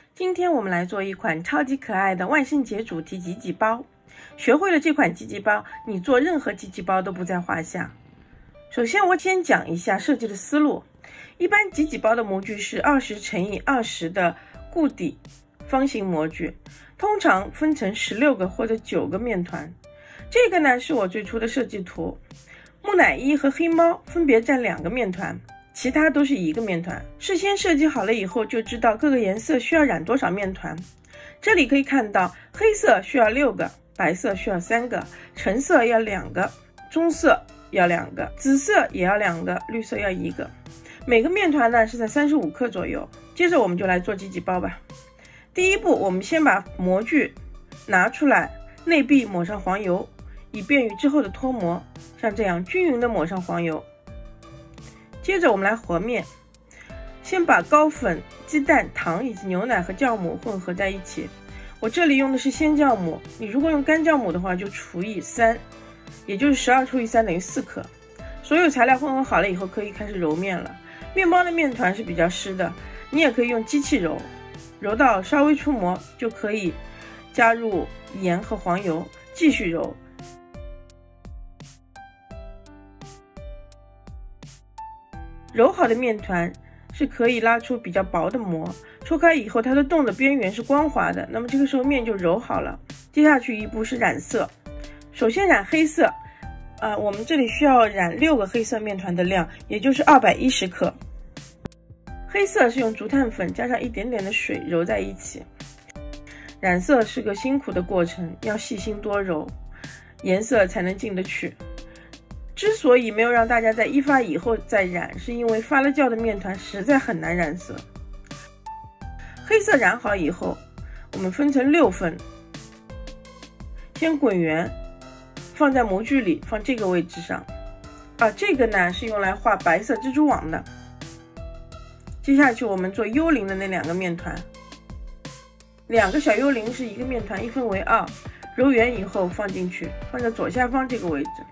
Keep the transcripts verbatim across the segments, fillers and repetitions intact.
今天我们来做一款超级可爱的万圣节主题吉吉包。学会了这款吉吉包，你做任何吉吉包都不在话下。首先我先讲一下设计的思路。一般吉吉包的模具是二十乘以二十的固底方形模具，通常分成十六个或者九个面团。这个呢是我最初的设计图。木乃伊和黑猫分别占两个面团，其他都是一个面团。事先设计好了以后，就知道各个颜色需要染多少面团。这里可以看到，黑色需要六个，白色需要三个，橙色要两个，棕色要两个，紫色也要两个，绿色要一个。每个面团呢是在三十五克左右。接着我们就来做吉吉包吧。第一步，我们先把模具拿出来，内壁抹上黄油，以便于之后的脱模。像这样均匀的抹上黄油。接着我们来和面，先把膏粉、鸡蛋、糖以及牛奶和酵母混合在一起。我这里用的是鲜酵母，你如果用干酵母的话就除以三，也就是十二除以三等于四克。所有材料混合好了以后，可以开始揉面了。面包的面团是比较湿的，你也可以用机器揉，揉到稍微出模就可以加入盐和黄油，继续揉。揉好的面团是可以拉出比较薄的膜，戳开以后它的洞的边缘是光滑的，那么这个时候面就揉好了。接下去一步是染色，首先染黑色，呃，我们这里需要染六个黑色面团的量，也就是二百一十克。黑色是用竹炭粉加上一点点的水揉在一起。染色是个辛苦的过程，要细心多揉，颜色才能进得去。之所以没有让大家在一发以后再染，是因为发了酵的面团实在很难染色。黑色染好以后，我们分成六份，先滚圆，放在模具里，放这个位置上。啊，这个呢是用来画白色蜘蛛网的。接下去我们做幽灵的那两个面团，两个小幽灵是一个面团，一分为二，揉圆以后放进去，放在左下方这个位置。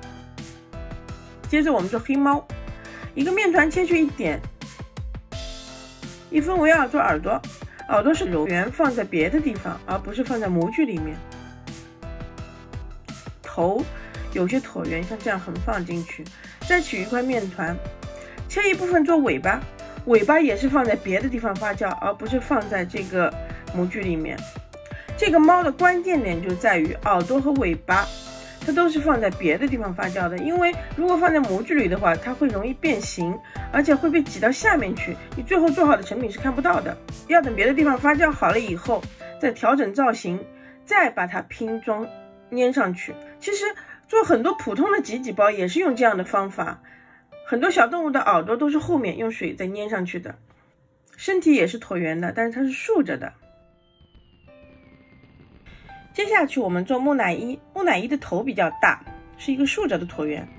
接着我们做黑猫，一个面团切去一点，一分为二做耳朵，耳朵是揉圆放在别的地方，而不是放在模具里面。头有些椭圆，像这样横放进去。再取一块面团，切一部分做尾巴，尾巴也是放在别的地方发酵，而不是放在这个模具里面。这个猫的关键点就在于耳朵和尾巴，它都是放在别的地方发酵的，因为如果放在模具里的话，它会容易变形，而且会被挤到下面去，你最后做好的成品是看不到的。要等别的地方发酵好了以后，再调整造型，再把它拼装粘上去。其实做很多普通的吉吉包也是用这样的方法，很多小动物的耳朵都是后面用水再粘上去的，身体也是椭圆的，但是它是竖着的。接下去我们做木乃伊，木乃伊的头比较大，是一个竖着的椭圆。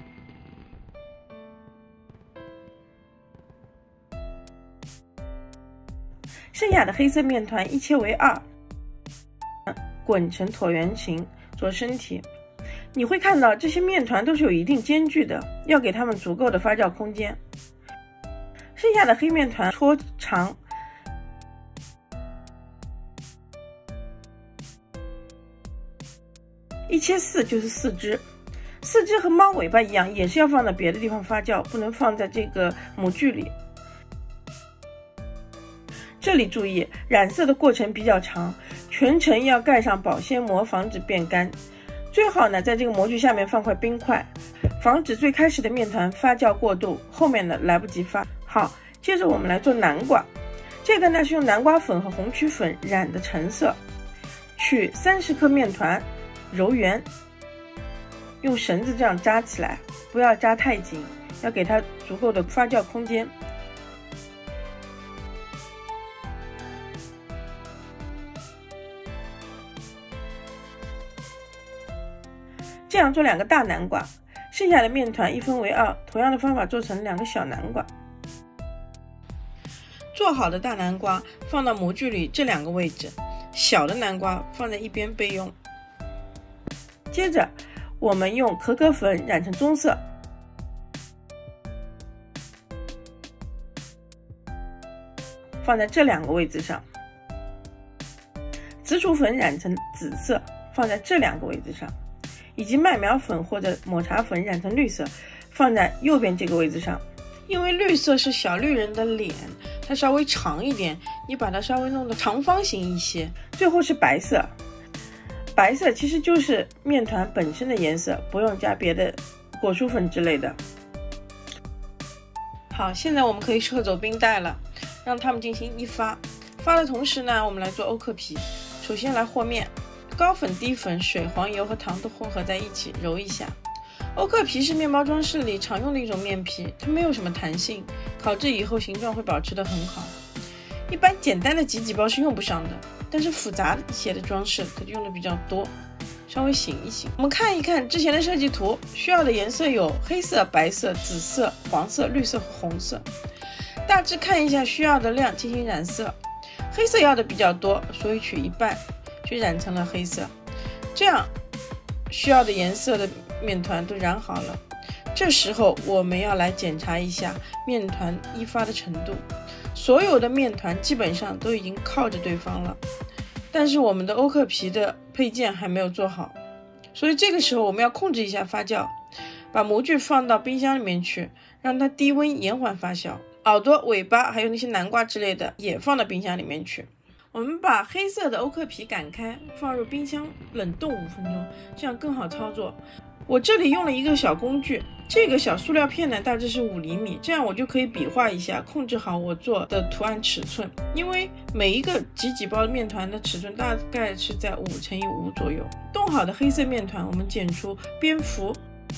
剩下的黑色面团一切为二，滚成椭圆形做身体。你会看到这些面团都是有一定间距的，要给它们足够的发酵空间。剩下的黑面团戳长，一切四就是四只，四只和猫尾巴一样，也是要放到别的地方发酵，不能放在这个模具里。这里注意，染色的过程比较长，全程要盖上保鲜膜，防止变干。最好呢，在这个模具下面放块冰块，防止最开始的面团发酵过度，后面的来不及发。好，接着我们来做南瓜。这个呢是用南瓜粉和红曲粉染的橙色。取三十克面团，揉圆，用绳子这样扎起来，不要扎太紧，要给它足够的发酵空间。这样做两个大南瓜，剩下的面团一分为二，同样的方法做成两个小南瓜。做好的大南瓜放到模具里这两个位置，小的南瓜放在一边备用。接着我们用可可粉染成棕色，放在这两个位置上。 紫薯粉染成紫色放在这两个位置上，以及麦苗粉或者抹茶粉染成绿色放在右边这个位置上。因为绿色是小绿人的脸，它稍微长一点，你把它稍微弄得长方形一些。最后是白色，白色其实就是面团本身的颜色，不用加别的果蔬粉之类的。好，现在我们可以撤走冰袋了，让它们进行一发。发的同时呢，我们来做欧克皮。首先来和面，高粉、低粉、水、黄油和糖都混合在一起，揉一下。欧克皮是面包装饰里常用的一种面皮，它没有什么弹性，烤制以后形状会保持得很好。一般简单的吉吉包是用不上的，但是复杂一些的装饰它就用的比较多，稍微醒一醒。我们看一看之前的设计图，需要的颜色有黑色、白色、紫色、黄色、绿色和红色。大致看一下需要的量进行染色，黑色要的比较多，所以取一半去染成了黑色。这样需要的颜色的面团都染好了，这时候我们要来检查一下面团一发的程度。所有的面团基本上都已经靠着对方了，但是我们的欧克皮的配件还没有做好，所以这个时候我们要控制一下发酵，把模具放到冰箱里面去，让它低温延缓发酵。耳朵、尾巴还有那些南瓜之类的也放到冰箱里面去。我们把黑色的欧克皮擀开，放入冰箱冷冻五分钟，这样更好操作。我这里用了一个小工具，这个小塑料片呢大致是五厘米，这样我就可以比划一下，控制好我做的图案尺寸。因为每一个吉吉包面团的尺寸大概是在五乘以五左右。冻好的黑色面团，我们剪出蝙蝠、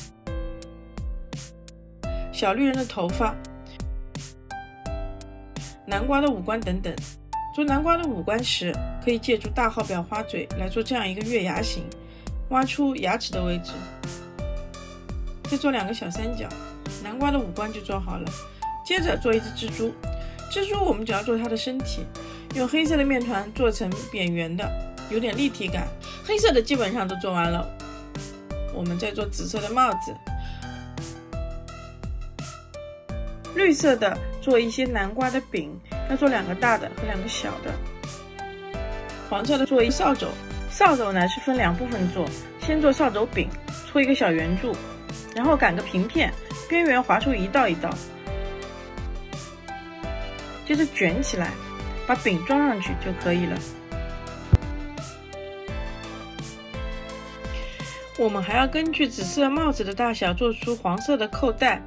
小绿人的头发、南瓜的五官等等。做南瓜的五官时，可以借助大号裱花嘴来做这样一个月牙形，挖出牙齿的位置，再做两个小三角，南瓜的五官就做好了。接着做一只蜘蛛，蜘蛛我们只要做它的身体，用黑色的面团做成扁圆的，有点立体感。黑色的基本上都做完了，我们再做紫色的帽子，绿色的做一些南瓜的饼，要做两个大的和两个小的。黄色的做一扫帚，扫帚呢是分两部分做，先做扫帚饼，搓一个小圆柱，然后擀个平片，边缘划出一道一道，接着卷起来，把饼装上去就可以了。我们还要根据紫色帽子的大小做出黄色的扣带，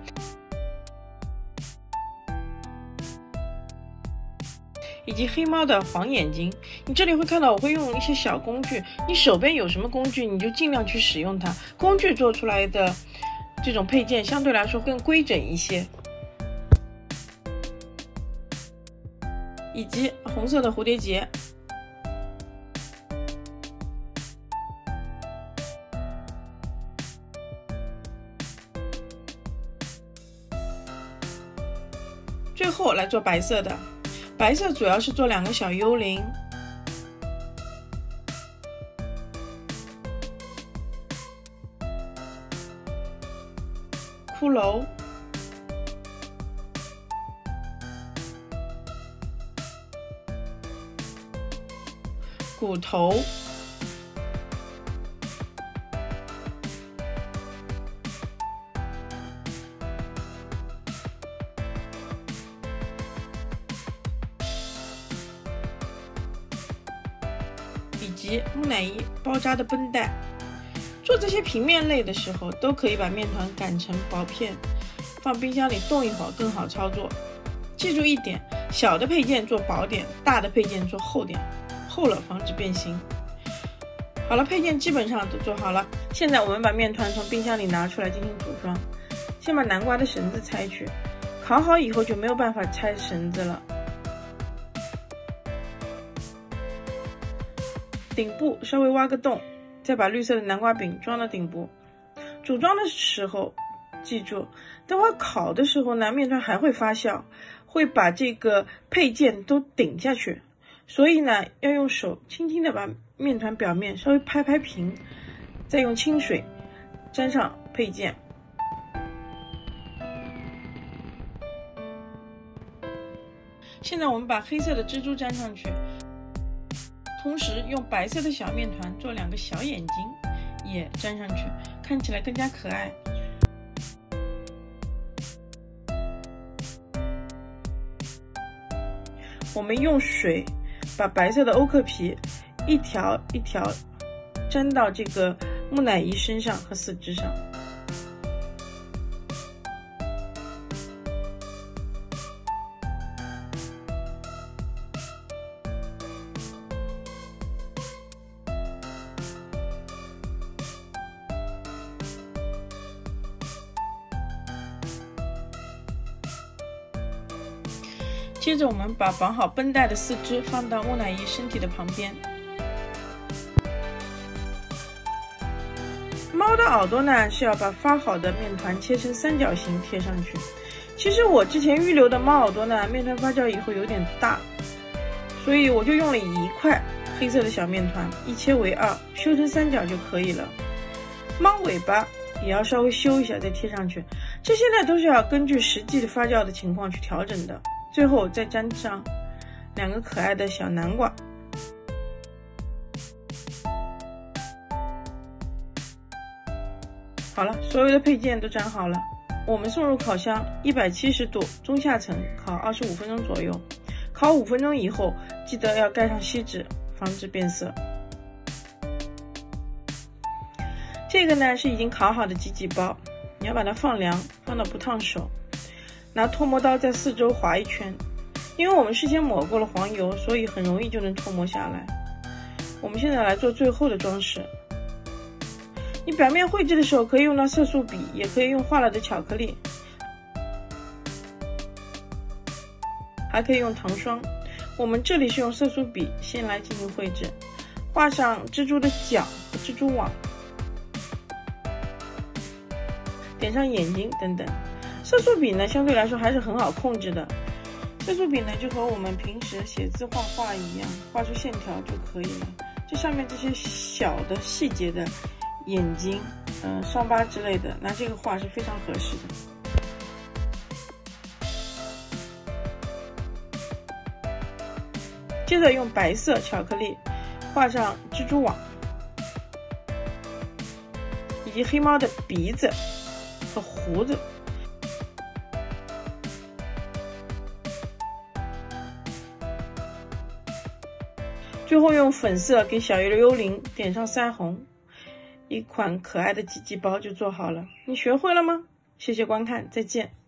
以及黑猫的黄眼睛。你这里会看到我会用一些小工具，你手边有什么工具你就尽量去使用它，工具做出来的这种配件相对来说更规整一些。以及红色的蝴蝶结，最后来做白色的，白色主要是做两个小幽灵，骷髅，骨头，以及木乃伊包扎的绷带。做这些平面类的时候，都可以把面团擀成薄片，放冰箱里冻一会儿更好操作。记住一点，小的配件做薄点，大的配件做厚点，厚了防止变形。好了，配件基本上都做好了。现在我们把面团从冰箱里拿出来进行组装。先把南瓜的绳子拆去，烤好以后就没有办法拆绳子了。顶部稍微挖个洞，再把绿色的南瓜饼装到顶部。组装的时候记住，等会烤的时候呢，面团还会发酵，会把这个配件都顶下去，所以呢要用手轻轻的把面团表面稍微拍拍平，再用清水沾上配件。现在我们把黑色的蜘蛛粘上去， 同时用白色的小面团做两个小眼睛，也粘上去，看起来更加可爱。我们用水把白色的欧克皮一条一条粘到这个木乃伊身上和四肢上。接着我们把绑好绷带的四肢放到木乃伊身体的旁边。猫的耳朵呢，是要把发好的面团切成三角形贴上去。其实我之前预留的猫耳朵呢，面团发酵以后有点大，所以我就用了一块黑色的小面团，一切为二，修成三角就可以了。猫尾巴也要稍微修一下再贴上去，这些呢都是要根据实际的发酵的情况去调整的。最后再粘上两个可爱的小南瓜。好了，所有的配件都粘好了，我们送入烤箱，一百七十度中下层烤二十五分钟左右。烤五分钟以后，记得要盖上锡纸，防止变色。这个呢是已经烤好的鸡鸡包，你要把它放凉，放到不烫手。拿脱模刀在四周划一圈，因为我们事先抹过了黄油，所以很容易就能脱模下来。我们现在来做最后的装饰。你表面绘制的时候可以用到色素笔，也可以用化了的巧克力，还可以用糖霜。我们这里是用色素笔先来进行绘制，画上蜘蛛的脚和蜘蛛网，点上眼睛等等。色素笔呢，相对来说还是很好控制的。色素笔呢，就和我们平时写字画画一样，画出线条就可以了。这上面这些小的细节的眼睛、嗯、呃、伤疤之类的，拿这个画是非常合适的。接着用白色巧克力画上蜘蛛网，以及黑猫的鼻子和胡子。最后用粉色给小幽灵点上腮红，一款可爱的鸡鸡包就做好了。你学会了吗？谢谢观看，再见。